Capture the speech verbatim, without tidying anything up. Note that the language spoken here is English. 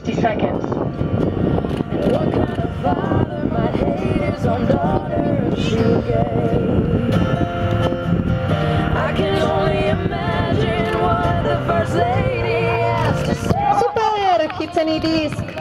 sixty seconds. What kind of father might hate his own daughter if she were gay? I can only imagine what the first lady has to say. Super! Chycený disk.